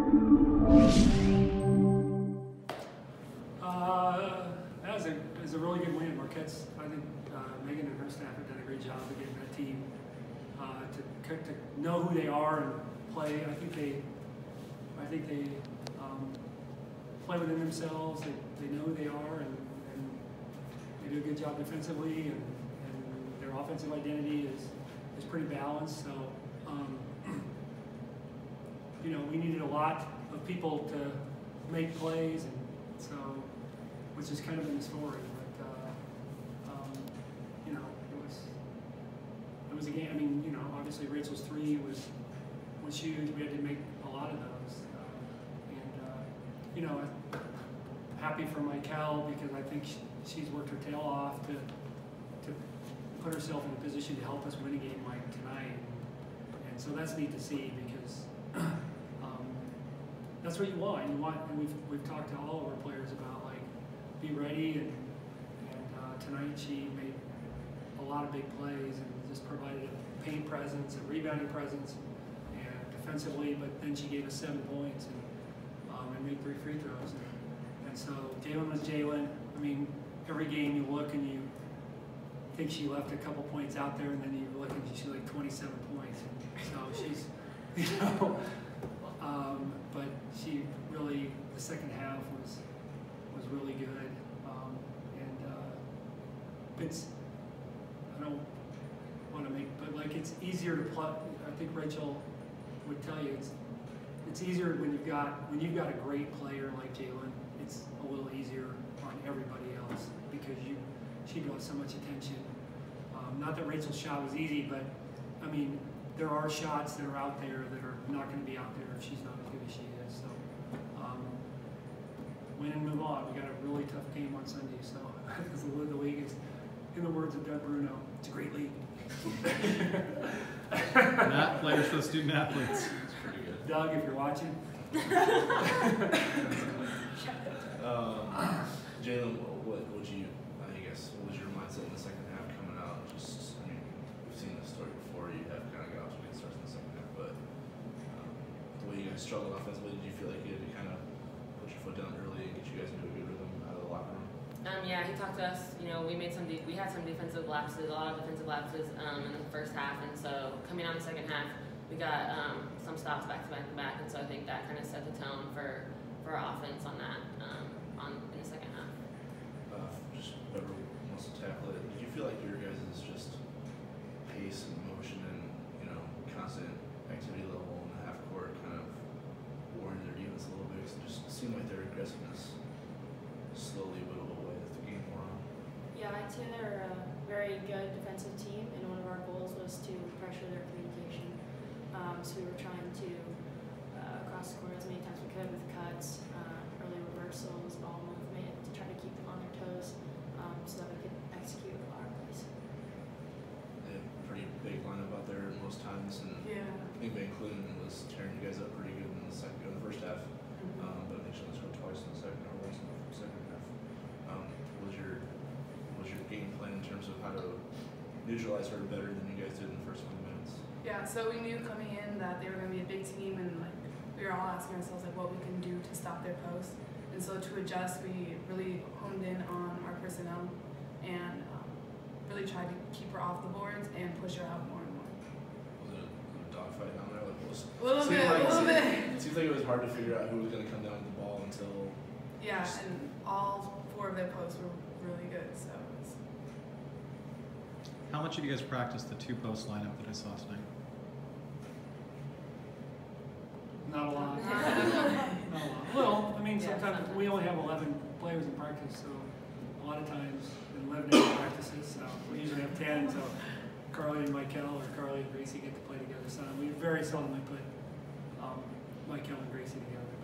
That was a really good win. Marquette's, I think Megan and her staff have done a great job of getting that team to know who they are and play. I think they play within themselves. They know who they are, and they do a good job defensively, and their offensive identity is pretty balanced. So, you know, we needed a lot of people to make plays, and so, which has kind of been the story. But you know, it was a game. I mean, you know, obviously Rachel's three was huge. We had to make a lot of those, and you know, I'm happy for Michael because I think she's worked her tail off to put herself in a position to help us win a game like tonight, and so that's neat to see because that's what you want. And we've talked to all of our players about like be ready, and tonight she made a lot of big plays and just provided a paint presence, a rebounding presence, and defensively. But then she gave us 7 points and made 3 free throws. And so Jalen was Jalen. I mean, every game you look and you think she left a couple points out there, and then you look and she's like 27 points. So she's, you know, but she really, the second half was really good. It's, I don't want to make, but like it's easier to play. I think Rachel would tell you it's easier when you've got a great player like Jalen. It's a little easier on everybody else because she draws so much attention. Not that Rachel's shot was easy, but I mean there are shots that are out there that are not going to be out there if she's not as good as she is. So win and move on. We got a really tough game on Sunday, so because the league is, in the words of Doug Bruno, it's a great league. Not players for the student athletes. It's pretty good. Doug, if you're watching. Jalen, what was your mindset in the second half coming out? Just, I mean, we've seen this story before. You have kind of got off to good starts in the second half, but the way you guys struggled offensively, did you feel like you had to kind of put your foot down early and get you guys into a good rhythm out of the locker room? Yeah, he talked to us. You know, we had some defensive lapses, a lot of defensive lapses in the first half, and so coming out in the second half, we got some stops back to back, and so I think that kind of set the tone for our offense on that in the second half. Just whoever wants to tackle it, did you feel like your guys' just pace and motion and, you know, constant activity level in the half court kind of wore into their defense a little bit? Because it just seemed like their aggressiveness slowly whittled away as the game wore on. Yeah, I'd say they're a very good defensive team, and one of our goals was to pressure their communication. So we were trying to cross the court as many times as we could with cuts, early reversals, ball movement, to try to keep them on their toes so that we could execute our plays. They had a pretty big lineup out there most times, and Yeah. I think Van Clunen was tearing you guys up pretty good in the first half. But I think she only scored twice in the second, or once in the second half. Was your game plan in terms of how to neutralize her better than you guys did in the first 20 minutes? Yeah, so we knew coming in that they were going to be a big team, and like we were all asking ourselves like what we can do to stop their post. And so to adjust, we really honed in on our personnel and really tried to keep her off the boards and push her out more and more. Was it a dogfight down there? Like, A little bit. It seems like it was hard to figure out who was going to come down with the ball until. Yeah, and all 4 of their posts were really good. So it was. How much have you guys practiced the 2-post lineup that I saw tonight? Not a lot. Not a lot. Well, I mean, sometimes we only have 11 players in practice, so a lot of times 11 practices. So we usually have 10. So Carly and Michael or Carly and Gracie get to play together. So we very seldomly put Michael and Gracie together.